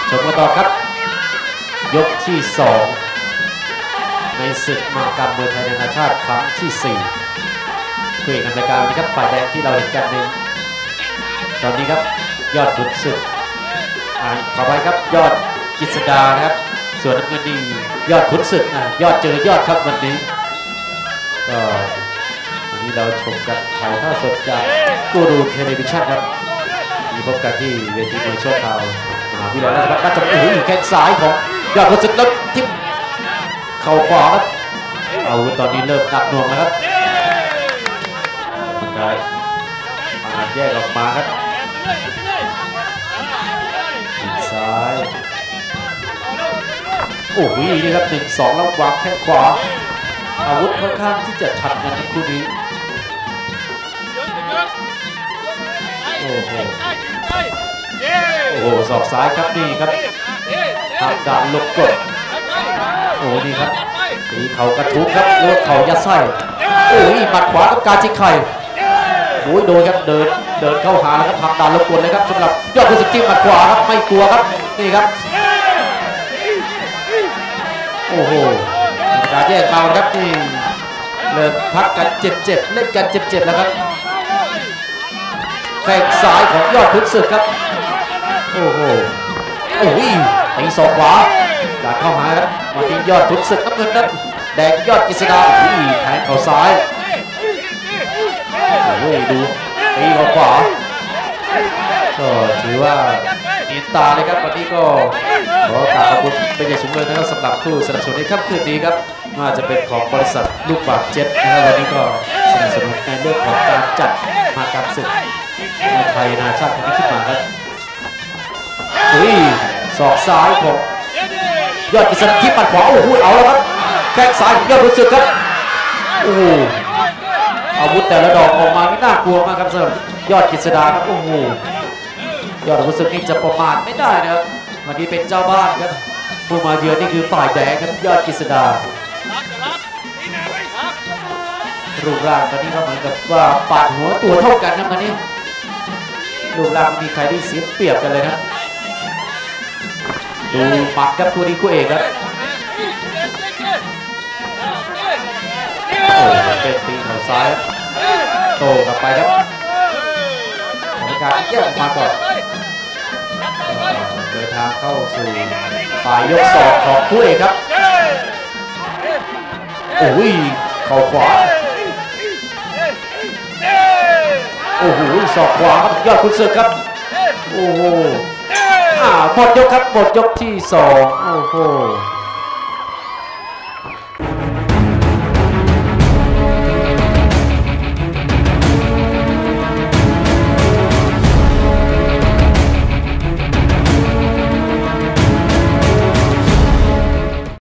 ชมกันต่อครับยกที่2ในศึกมหกรรมมวยไทยนานาชาติครั้งที่4คุยกันรายการนี้ครับฝ่ายแดงที่เราเห็นกันในตอนนี้ครับยอดขุนศึกขอไปครับยอดกฤษดานะครับส่วนน้ำเงินนี่ยอดขุนศึกยอดเจอยอดครับวันนี้ก็วันนี้เราชมกันถ่ายทอดสดจากกูรูเทเลวิชั่นครับมีพบกันที่เวทีมวยชั่วคราวมหาวิทยาลัยราชภัฏจังหวัดแข้งซ้ายของยอดขุนศึกแล้วทิ่มเข่าขวาครับอาวุธตอนนี้เริ่มหนักหน่วงแล้วครับกรรมการแยกออกมาครับซ้ายโอ้โหนี่ครับ1-2แล้ววางแข้งขวาอาวุธค่อนข้างที่จะทันกันทั้งคู่นี้โอ้โหศอกซ้ายครับนี่ครับทางด่านลบกดโอ้นี่ครับตีเข่ากระทุ้งครับเลือดเข่ายัดไส้โอ้ยหมัดขวากับการจิกไข่โอ้ยโดนครับเดินเข้าหาแล้วครับทางด่านลบกดเลยครับสำหรับยอดขุนศึกจิ้มหมัดขวาครับไม่กลัวครับนี่ครับโอ้โหการแยกเมาครับนี่เริ่มพักกันเจ็บเล่นกันเจ็บแล้วครับแข้งซ้ายของยอดขุนศึกครับโอ้โหตีศอกขวาดันเข้าหาครับมาที่ยอดขุนศึกน้ำเงินนั้นแดงยอดกฤษดาแทงเข่าซ้ายโอ้ยดูตีเข่าขวาก็ถือว่าเนียนตาเลยครับวันนี้ก็ขอกราบขอบคุณเป็นอย่างสูงเลยนะครับสำหรับผู้สนับสนุนในค่ำคืนนี้ครับไม่ว่าจะเป็นของบริษัทลูกบาศก์เจ็ตนะครับวันนี้ก็สนับสนุนในเรื่องของการจัดมหกรรมศึกมวยไทยนานาชาติครั้งนี้ขึ้นมาครับศอกซ้ายของยอดกฤษดาทิ่มหมัดขวาโอ้โหเอาแล้วครับแข้งซ้ายของยอดขุนศึกครับโอ้โหอาวุธแต่ละดอกออกมานี่น่ากลัวมากครับสำหรับยอดกฤษดาครับโอ้โหยอดขุนศึกนี่จะประมาทไม่ได้นะครับวันนี้เป็นเจ้าบ้านครับผู้มาเยือนนี่คือฝ่ายแดงครับยอดกฤษดารูปร่างวันนี้ก็เหมือนกับว่าปาดหัวตัวเท่ากันนะวันนี้รูปร่างไม่มีใครที่เสียเปรียบกันเลยนะดูหมัดครับคู่นี้คู่เอกครับโอ้เป็นตีเข่าซ้ายโตกลับไปครับกรรมการแยกออกมาก่อนเดินทางเข้าสู่ปลายยก2ของคู่เอกครับโอ้ยเข่าขวาโอ้โหศอกขวาครับยอดขุนศึกครับโอ้โหหมดยกครับหมดยกที่2โอ้โห